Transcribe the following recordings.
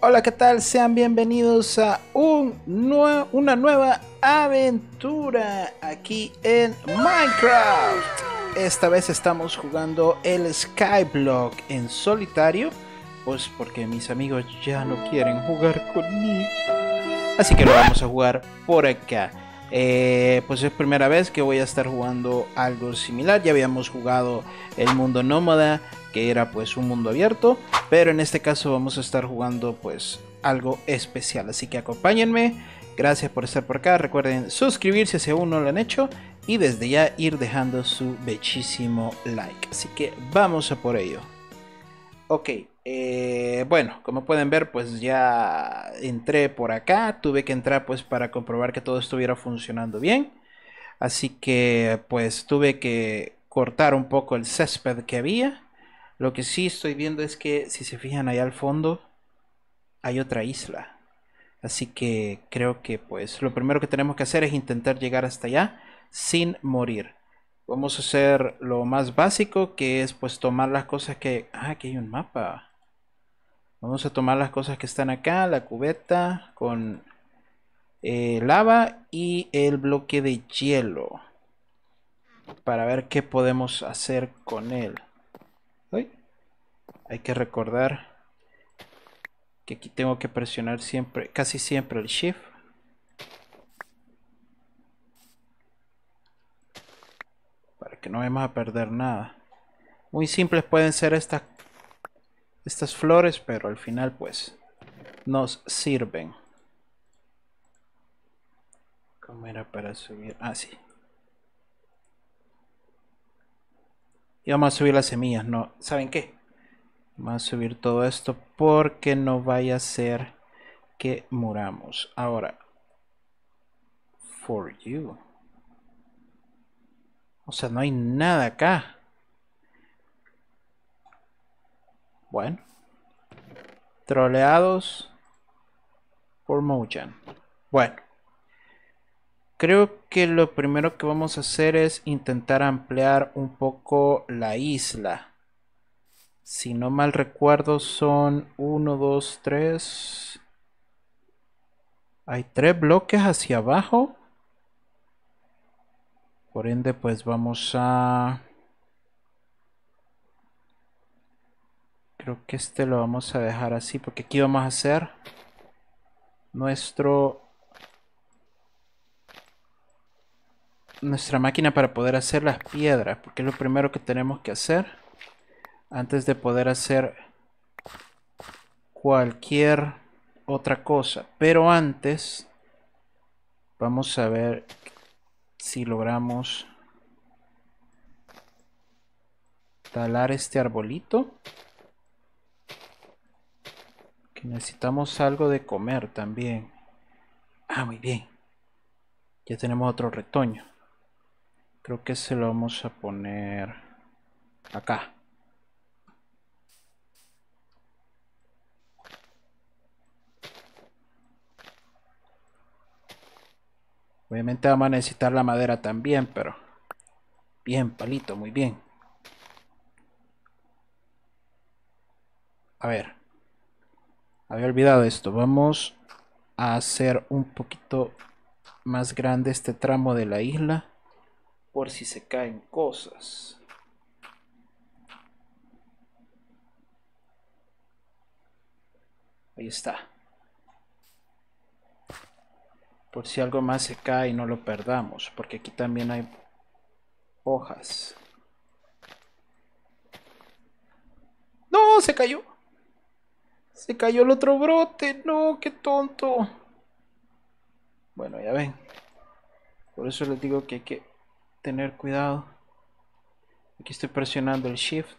Hola, ¿qué tal? Sean bienvenidos a una nueva aventura aquí en Minecraft. Esta vez estamos jugando el Skyblock en solitario, pues porque mis amigos ya no quieren jugar conmigo. Así que lo vamos a jugar por acá. Pues es primera vez que voy a estar jugando algo similar. Ya habíamos jugado el mundo nómada, que era pues un mundo abierto, pero en este caso vamos a estar jugando pues algo especial. Así que acompáñenme. Gracias por estar por acá. Recuerden suscribirse si aún no lo han hecho y desde ya ir dejando su bellísimo like. Así que vamos a por ello. Ok, bueno, como pueden ver, pues ya entré por acá. Tuve que entrar pues para comprobar que todo estuviera funcionando bien. Así que pues tuve que cortar un poco el césped que había. Lo que sí estoy viendo es que si se fijan allá al fondo hay otra isla. Así que creo que pues lo primero que tenemos que hacer es intentar llegar hasta allá sin morir. Vamos a hacer lo más básico, que es pues tomar las cosas que... Ah, aquí hay un mapa. Vamos a tomar las cosas que están acá, la cubeta con lava y el bloque de hielo, para ver qué podemos hacer con él. Uy, hay que recordar que aquí tengo que presionar siempre, casi siempre el shift, para que no vayamos a perder nada. Muy simples pueden ser estas flores, pero al final pues nos sirven. ¿Cómo era para subir? Ah, sí. Y vamos a subir las semillas, no. ¿Saben qué? Vamos a subir todo esto porque no vaya a ser que muramos. Ahora, for you. O sea, no hay nada acá. Bueno, troleados por Mojang. Bueno, creo que lo primero que vamos a hacer es intentar ampliar un poco la isla. Si no mal recuerdo son uno, 2, 3. Hay 3 bloques hacia abajo. Por ende, pues vamos a... Creo que este lo vamos a dejar así porque aquí vamos a hacer nuestra máquina para poder hacer las piedras, porque es lo primero que tenemos que hacer antes de poder hacer cualquier otra cosa. Pero antes vamos a ver si logramos talar este arbolito, que necesitamos algo de comer también. Ah, muy bien, ya tenemos otro retoño. Creo que se lo vamos a poner acá. Obviamente vamos a necesitar la madera también, pero bien, palito, muy bien. A ver, había olvidado esto. Vamos a hacer un poquito más grande este tramo de la isla por si se caen cosas. Ahí está. Por si algo más se cae y no lo perdamos, porque aquí también hay hojas. ¡No! Se cayó. Se cayó el otro brote. No, qué tonto. Bueno, ya ven. Por eso les digo que hay que tener cuidado. Aquí estoy presionando el shift,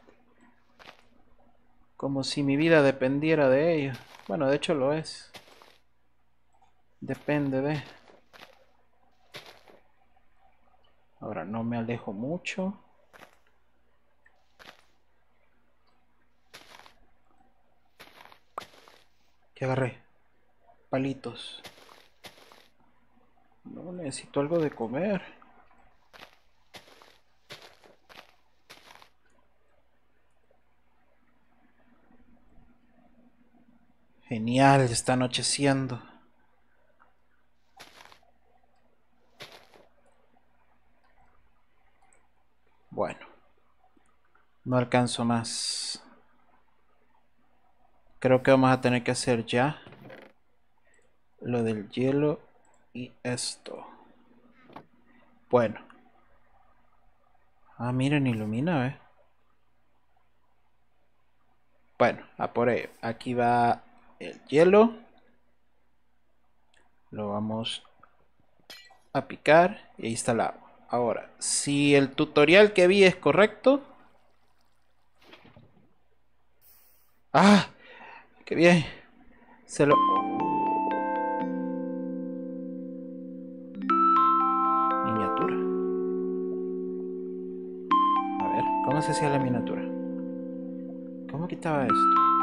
como si mi vida dependiera de ello. Bueno, de hecho lo es. Depende de... Ahora no me alejo mucho. ¿Qué agarré? Palitos. No, necesito algo de comer. Genial, ya está anocheciendo. Bueno, no alcanzo más. Creo que vamos a tener que hacer ya lo del hielo y esto. Bueno. Ah, miren, ilumina, ¿eh? Bueno, a por ello. Aquí va el hielo. Lo vamos a picar y ahí está el agua. Ahora, si el tutorial que vi es correcto. ¡Ah! ¡Qué bien! Se lo... Miniatura. A ver, ¿cómo se hacía la miniatura? ¿Cómo quitaba esto?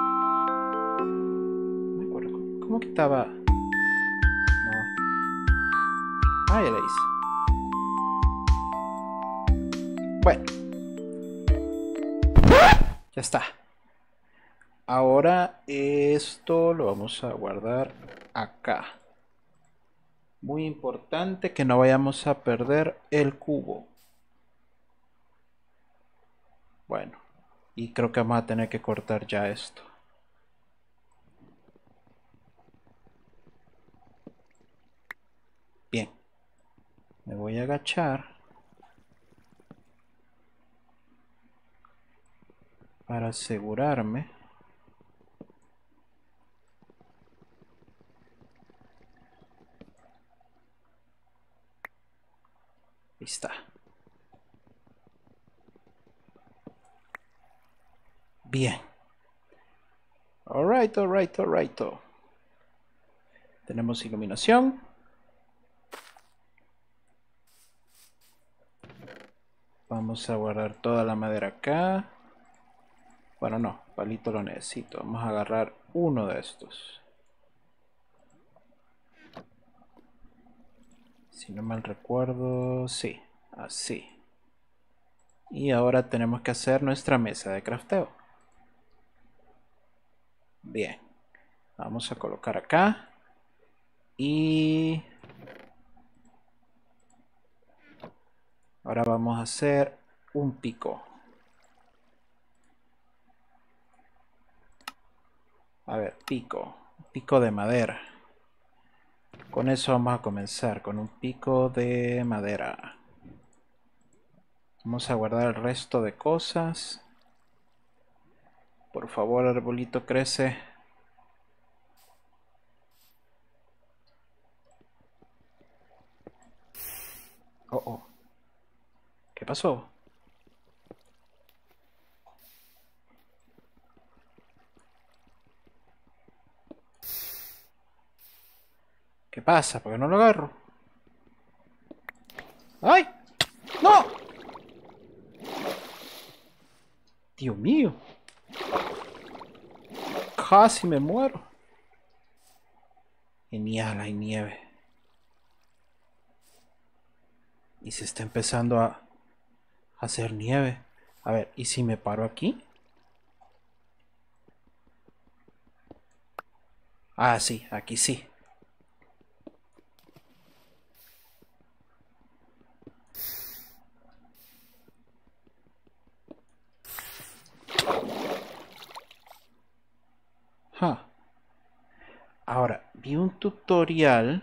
No me acuerdo. ¿Cómo quitaba? No. Ah, ya la hice. Bueno, ya está. Ahora esto lo vamos a guardar acá. Muy importante que no vayamos a perder el cubo. Bueno, y creo que vamos a tener que cortar ya esto. Bien, me voy a agachar para asegurarme. Ahí está. Bien. Alright, alright, alright. Tenemos iluminación. Vamos a guardar toda la madera acá. Bueno, no, palito lo necesito. Vamos a agarrar uno de estos. Si no mal recuerdo, sí, así. Y ahora tenemos que hacer nuestra mesa de crafteo. Bien, vamos a colocar acá. Y ahora vamos a hacer un pico. A ver, pico de madera. Con eso vamos a comenzar, con un pico de madera. Vamos a guardar el resto de cosas. Por favor, arbolito, crece. Oh, oh. ¿Qué pasó? ¿Qué pasa? ¿Por qué no lo agarro? ¡Ay! ¡No! Dios mío. Casi me muero. Genial, hay nieve. Y se está empezando a hacer nieve. A ver, ¿y si me paro aquí? Ah, sí, aquí sí. Huh. Ahora, vi un tutorial.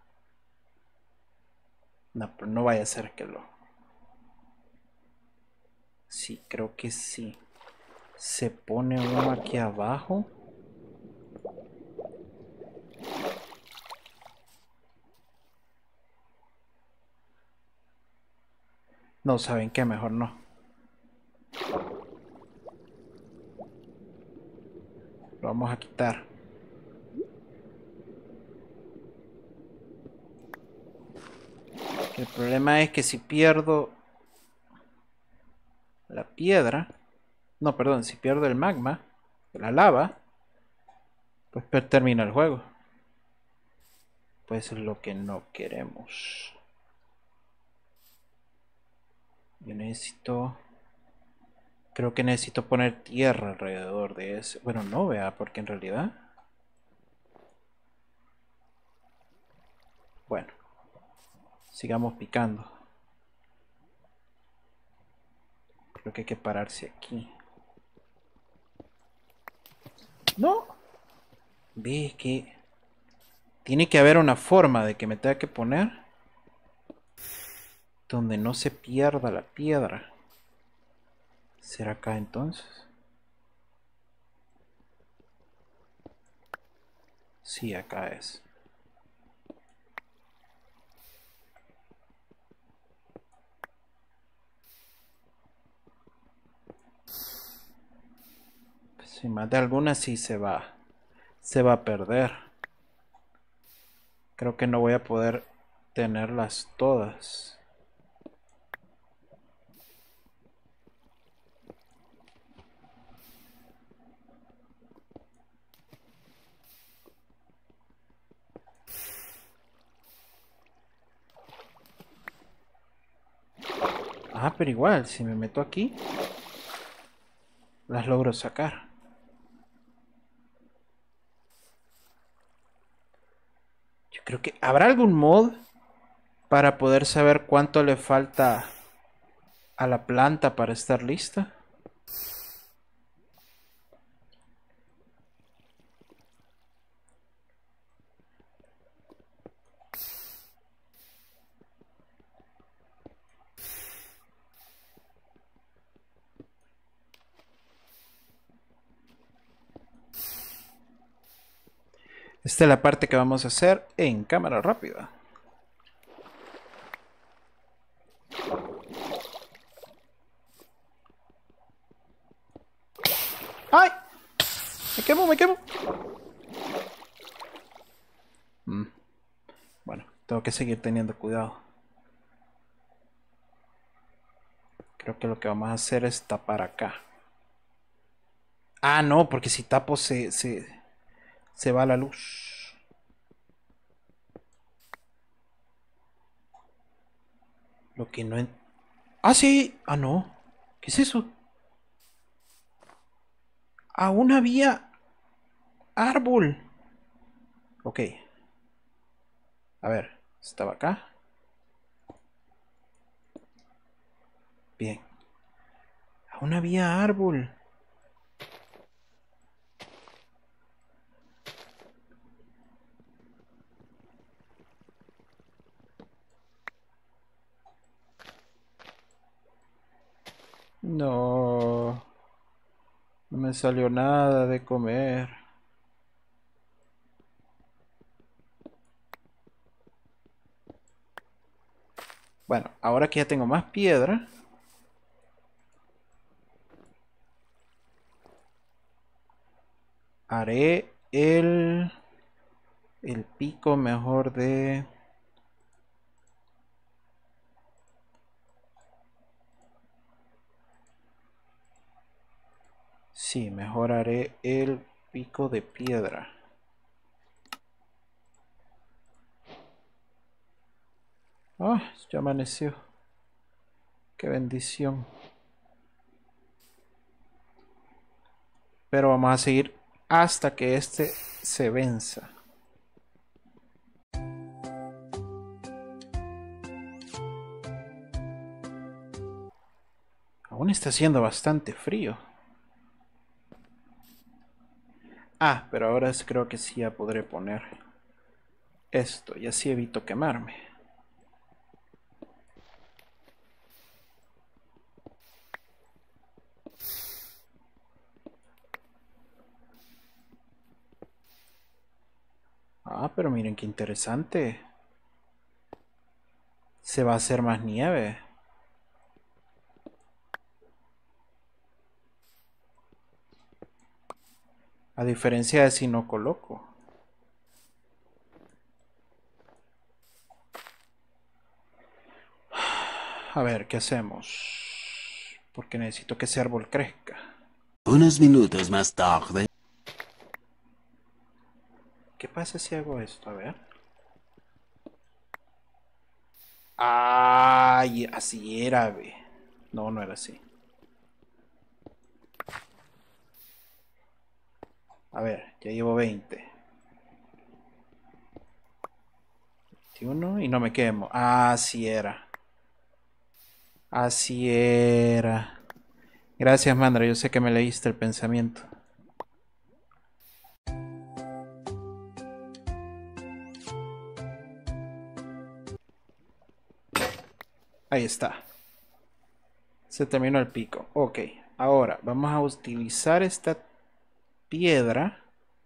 No, pero no vaya a ser que lo... Sí, creo que sí. Se pone uno aquí abajo. No, ¿saben qué? Mejor no. Lo vamos a quitar. El problema es que si pierdo la piedra... No, perdón, si pierdo el magma, la lava, pues termina el juego. Pues es lo que no queremos. Yo necesito... Creo que necesito poner tierra alrededor de ese. Bueno, no, vea, porque en realidad... Bueno, sigamos picando. Creo que hay que pararse aquí. No. Ve que tiene que haber una forma de que me tenga que poner donde no se pierda la piedra. ¿Será acá entonces? Sí, acá es. Si más de alguna sí se va a perder. Creo que no voy a poder tenerlas todas. Ah, pero igual, si me meto aquí, las logro sacar. Yo creo que habrá algún mod para poder saber cuánto le falta a la planta para estar lista. Esta es la parte que vamos a hacer en cámara rápida. ¡Ay! ¡Me quemo, me quemo! Bueno, tengo que seguir teniendo cuidado. Creo que lo que vamos a hacer es tapar acá. Ah, no, porque si tapo se va la luz. Lo que no... Ah, sí. Ah, no. ¿Qué es eso? Aún había árbol. Ok. A ver, estaba acá. Bien. Aún había árbol. No. No me salió nada de comer. Bueno, ahora que ya tengo más piedra, haré el pico mejor de... Sí, mejor haré el pico de piedra. Ah, ya amaneció. Qué bendición. Pero vamos a seguir hasta que este se venza. Aún está haciendo bastante frío. Ah, pero ahora creo que sí ya podré poner esto y así evito quemarme. Ah, pero miren qué interesante. Se va a hacer más nieve. A diferencia de si no coloco. A ver, ¿qué hacemos? Porque necesito que ese árbol crezca. Unos minutos más tarde. ¿Qué pasa si hago esto? A ver. Ay, así era, ve. No, no era así. A ver, ya llevo 20. 21 y no me quemo. Así era. Así era. Gracias, Mandra. Yo sé que me leíste el pensamiento. Ahí está. Se terminó el pico. Ok. Ahora vamos a utilizar esta piedra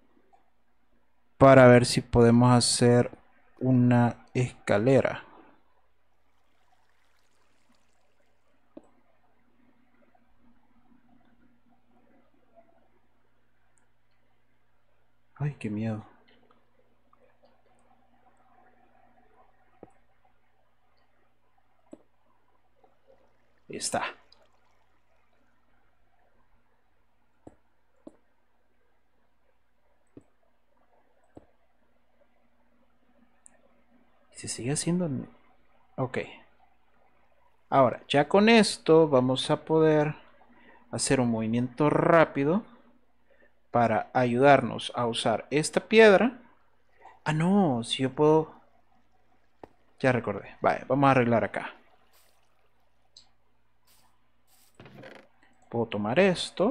para ver si podemos hacer una escalera. Ay, qué miedo. Ahí está. Se sigue haciendo. Ok. Ahora, ya con esto vamos a poder hacer un movimiento rápido para ayudarnos a usar esta piedra. Ah, no, si yo puedo... Ya recordé. Vale, vamos a arreglar acá. Puedo tomar esto.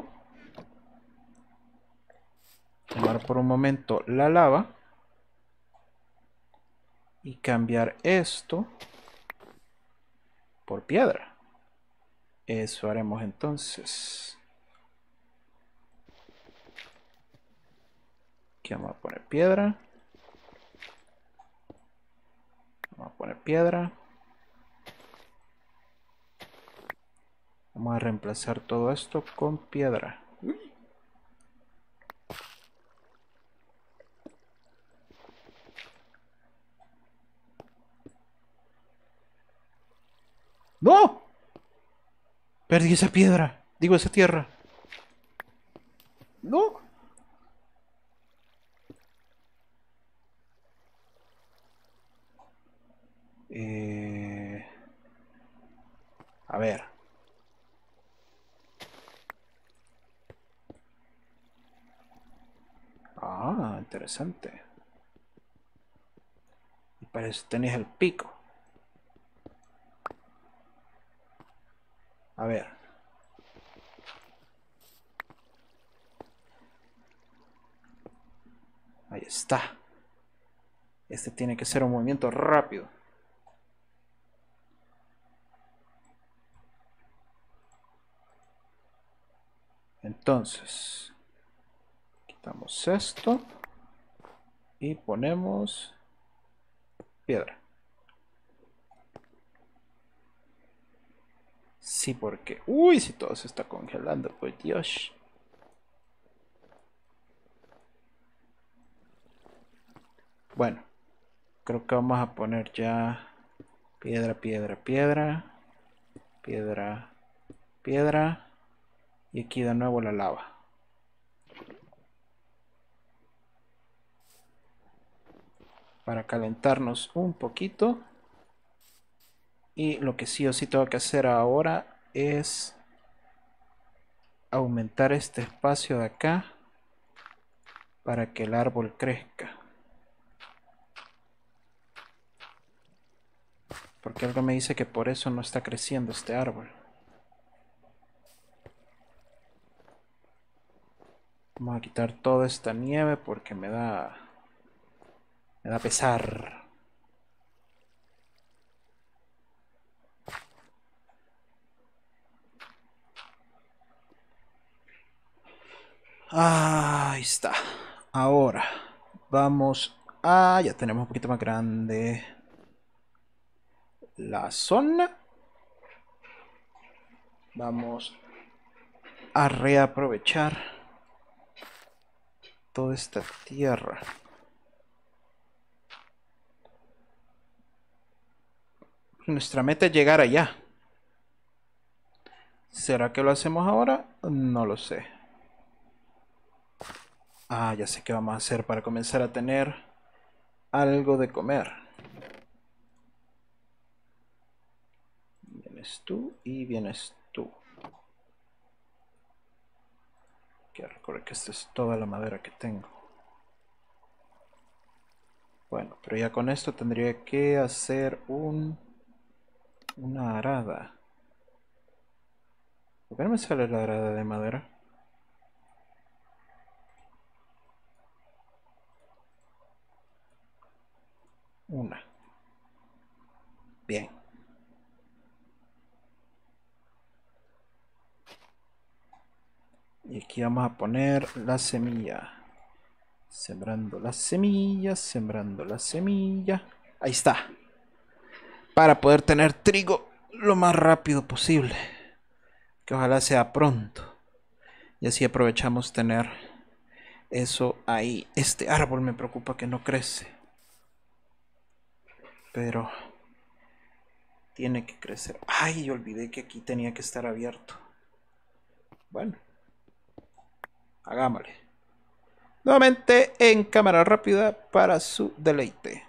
Tomar por un momento la lava. Y cambiar esto por piedra. Eso haremos entonces. Aquí vamos a poner piedra. Vamos a poner piedra. Vamos a reemplazar todo esto con piedra. ¡No! Perdí esa piedra. Digo, esa tierra. ¡No! A ver. Ah, interesante. Y para eso tenéis el pico. A ver. Ahí está. Este tiene que ser un movimiento rápido. Entonces, quitamos esto y ponemos piedra. Sí, porque... Uy, si todo se está congelando, pues Dios. Bueno, creo que vamos a poner ya piedra, piedra, piedra, piedra, piedra. Y aquí de nuevo la lava. Para calentarnos un poquito. Y lo que sí o sí tengo que hacer ahora es aumentar este espacio de acá para que el árbol crezca. Porque algo me dice que por eso no está creciendo este árbol. Vamos a quitar toda esta nieve porque me da pesar. Ahí está. Ahora vamos a... Ya tenemos un poquito más grande la zona. Vamos a reaprovechar toda esta tierra. Nuestra meta es llegar allá. ¿Será que lo hacemos ahora? No lo sé. Ah, ya sé qué vamos a hacer para comenzar a tener algo de comer. Vienes tú y vienes tú. Quiero recordar que esta es toda la madera que tengo. Bueno, pero ya con esto tendría que hacer una arada. ¿Por qué no me sale la arada de madera? Una. Bien. Y aquí vamos a poner la semilla. Sembrando la semilla, sembrando la semilla. Ahí está. Para poder tener trigo lo más rápido posible. Que ojalá sea pronto. Y así aprovechamos tener eso ahí. Este árbol me preocupa que no crece. Pero tiene que crecer. Ay, olvidé que aquí tenía que estar abierto. Bueno, hagámosle. Nuevamente en cámara rápida para su deleite.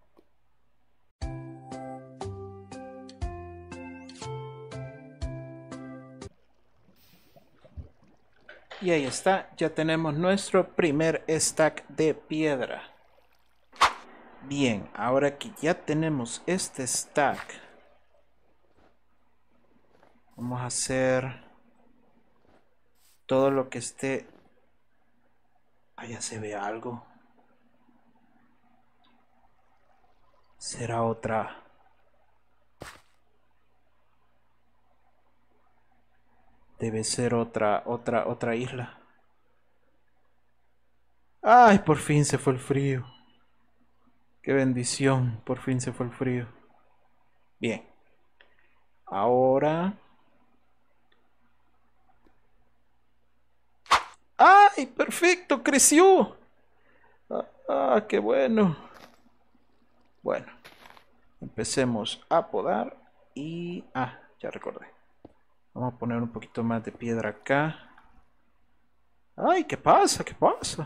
Y ahí está, ya tenemos nuestro primer stack de piedra. Bien, ahora que ya tenemos este stack, vamos a hacer todo lo que esté... Allá se ve algo. Será otra... Debe ser otra isla. Ay, por fin se fue el frío. Qué bendición, por fin se fue el frío. Bien. Ahora... ¡Ay, perfecto! ¡Creció! Qué bueno. Bueno, empecemos a podar y... ya recordé. Vamos a poner un poquito más de piedra acá. ¡Ay, qué pasa! ¿Qué pasa?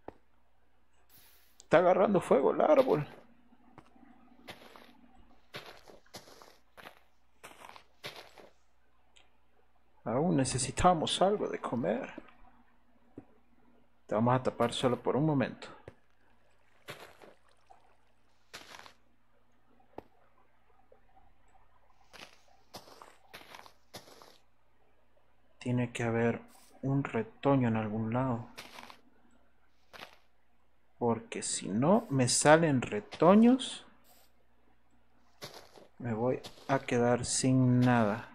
Está agarrando fuego el árbol. Aún necesitamos algo de comer. Te vamos a tapar solo por un momento. Tiene que haber un retoño en algún lado. Porque si no me salen retoños, me voy a quedar sin nada.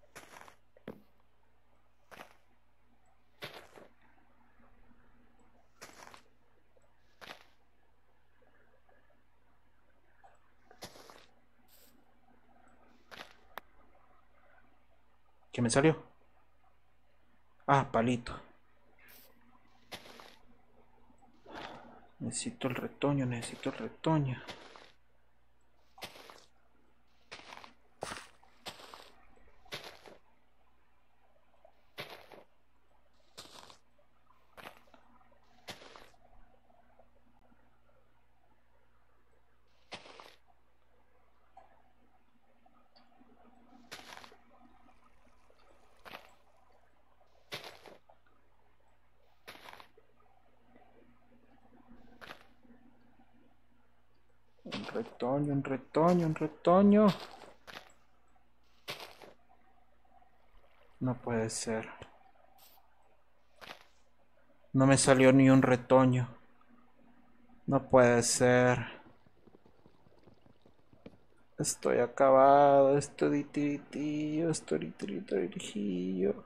¿Qué me salió? Palito. Necesito el retoño, necesito el retoño. Un retoño, un retoño, un retoño. No puede ser. No me salió ni un retoño. No puede ser. Estoy acabado. Estoy tiritillo. Estoy tiritillo.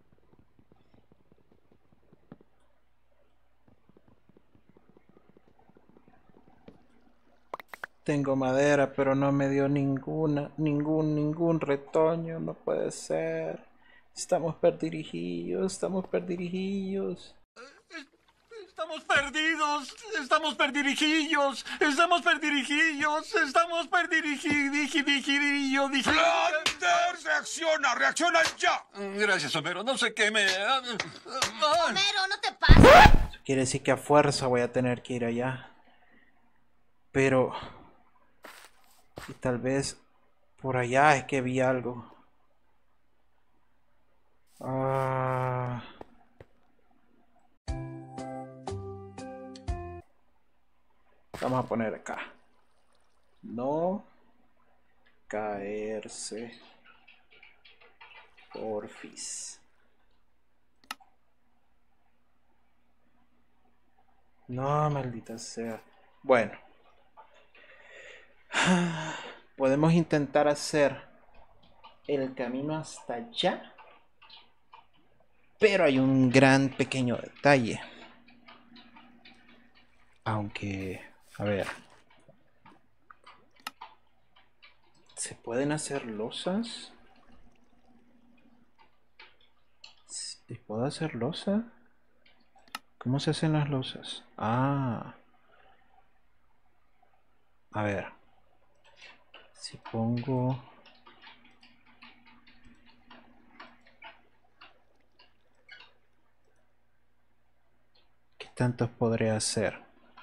Tengo madera, pero no me dio ningún retoño. No puede ser. Estamos perdirijillos, estamos perdirijillos. Estamos perdidos, estamos perdirijillos, estamos perdirijillos, estamos perdirijillos. ¡Flanders! ¡Reacciona! ¡Reacciona ya! Gracias, Homero. No sé qué me... Homero, no te pases. Quiere decir que a fuerza voy a tener que ir allá. Pero... Y tal vez por allá es que vi algo. Vamos a poner acá. No caerse. Porfis. No, maldita sea. Bueno. Podemos intentar hacer el camino hasta allá. Pero hay un gran pequeño detalle. Aunque, a ver. ¿Se pueden hacer losas? ¿Se puede hacer losa? ¿Cómo se hacen las losas? Ah. A ver. Si pongo... ¿Qué tantos podré hacer?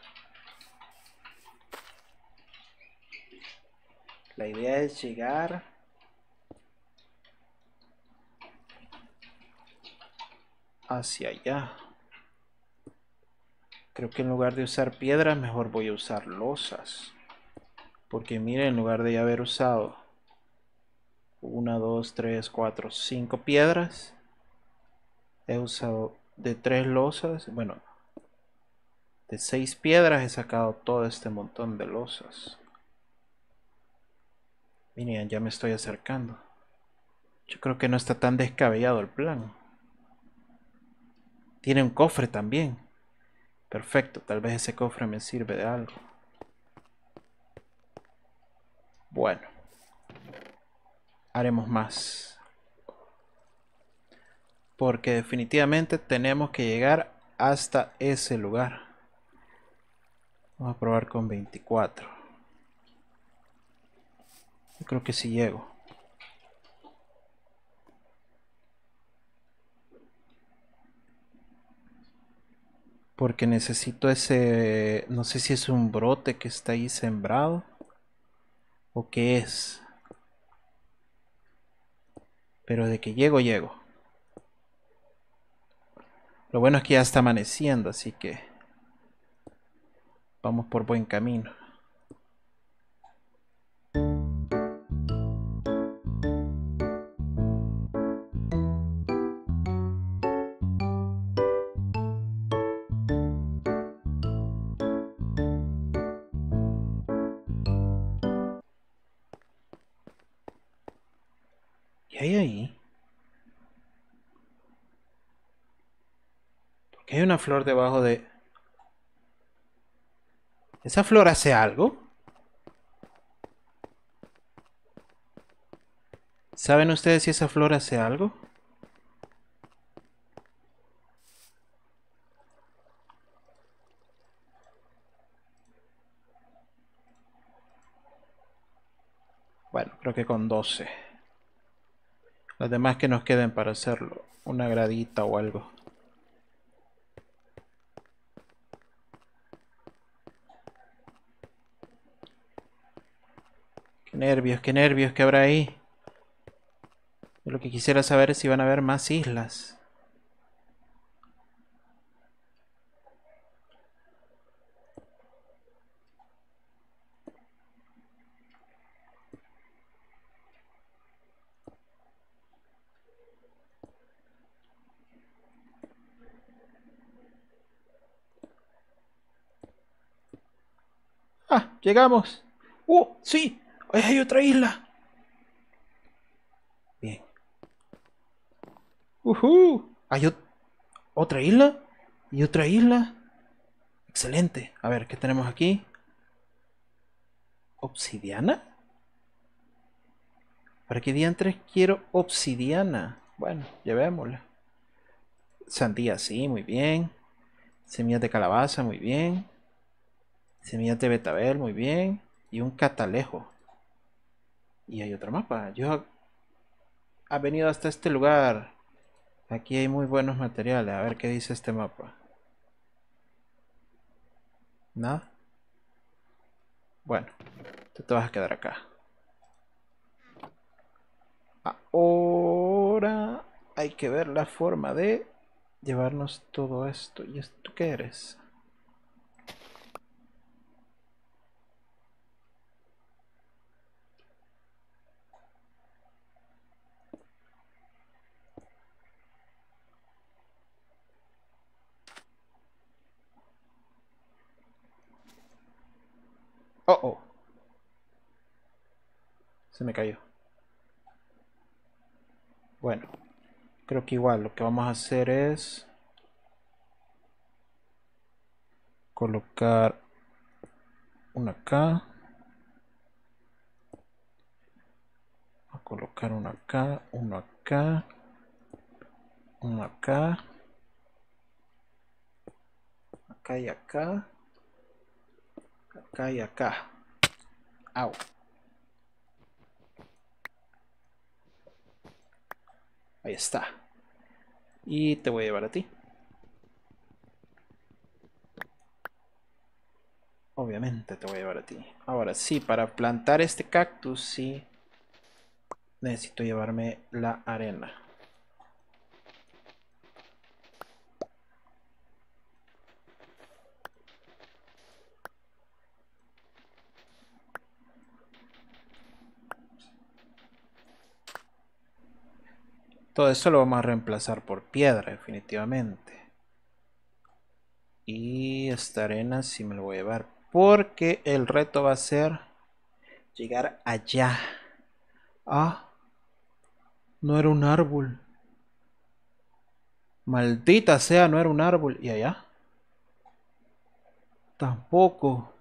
La idea es llegar hacia allá. Creo que en lugar de usar piedras, mejor voy a usar losas. Porque miren, en lugar de haber usado 1, 2, 3, 4, 5 piedras, he usado de 3 losas. Bueno, de 6 piedras he sacado todo este montón de losas. Miren, ya me estoy acercando. Yo creo que no está tan descabellado el plan. Tiene un cofre también. Perfecto, tal vez ese cofre me sirve de algo. Bueno. Haremos más. Porque definitivamente tenemos que llegar hasta ese lugar. Vamos a probar con 24. Yo creo que sí llego. Porque necesito ese... No sé si es un brote que está ahí sembrado. ¿O qué es? Pero de que llego, llego. Lo bueno es que ya está amaneciendo, así que... Vamos por buen camino. ¿Qué hay ahí? ¿Por qué hay una flor debajo de...? ¿Esa flor hace algo? ¿Saben ustedes si esa flor hace algo? Bueno, creo que con 12. Las demás que nos queden para hacerlo. Una gradita o algo. Qué nervios que habrá ahí. Yo lo que quisiera saber es si van a haber más islas. ¡Ah! ¡Llegamos! ¡Sí! ¡Ahí hay otra isla! Bien. ¿Hay otra isla? ¿Y otra isla? Excelente. A ver, ¿qué tenemos aquí? ¿Obsidiana? ¿Para qué diantres quiero obsidiana? Bueno, llevémosla. Sandía, sí, muy bien. Semillas de calabaza, muy bien. Semillas de betabel, muy bien. Y un catalejo. Y hay otro mapa. Yo he venido hasta este lugar. Aquí hay muy buenos materiales. A ver qué dice este mapa. ¿Nada? Bueno, tú te vas a quedar acá. Ahora hay que ver la forma de llevarnos todo esto. ¿Y esto qué eres? Oh, oh. Se me cayó. Bueno, creo que igual lo que vamos a hacer es colocar una acá. A colocar una acá, uno acá, uno acá, acá y acá, acá y acá. Au. Ahí está. Y te voy a llevar a ti. Obviamente te voy a llevar a ti. Ahora sí, para plantar este cactus sí necesito llevarme la arena. Todo eso lo vamos a reemplazar por piedra, definitivamente. Y esta arena sí me lo voy a llevar. Porque el reto va a ser llegar allá. Ah, no era un árbol. Maldita sea, no era un árbol. ¿Y allá? Tampoco.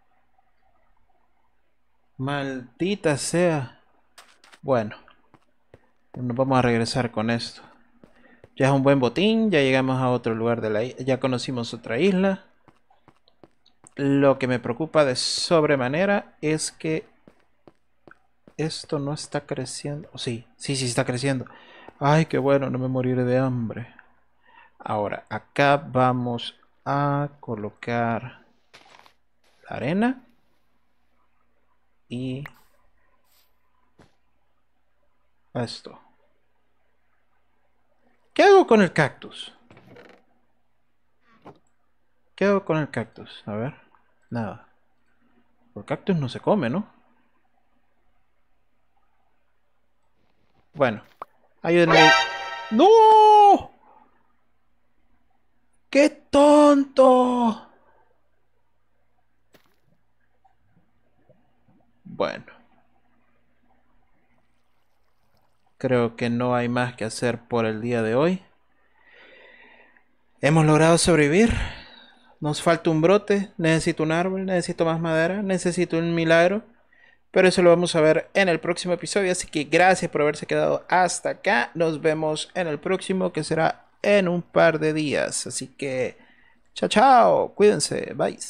Maldita sea. Bueno, nos vamos a regresar con esto. Ya es un buen botín, ya llegamos a otro lugar de la isla, ya conocimos otra isla. Lo que me preocupa de sobremanera es que esto no está creciendo. Sí, sí, sí está creciendo. Ay, qué bueno, no me moriré de hambre. Ahora, acá vamos a colocar la arena. Y esto. ¿Qué hago con el cactus? ¿Qué hago con el cactus? A ver. Nada. El cactus no se come, ¿no? Bueno. Ayúdenme. ¡No! ¡Qué tonto! Bueno. Creo que no hay más que hacer por el día de hoy. Hemos logrado sobrevivir. Nos falta un brote. Necesito un árbol. Necesito más madera. Necesito un milagro. Pero eso lo vamos a ver en el próximo episodio. Así que gracias por haberse quedado hasta acá. Nos vemos en el próximo, que será en un par de días. Así que chao, chao. Cuídense. Bye.